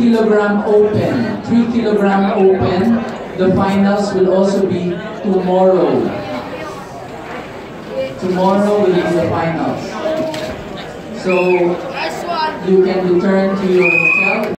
kilogram open. 3 kilogram open. The finals will also be tomorrow. Tomorrow will be the finals. So you can return to your hotel.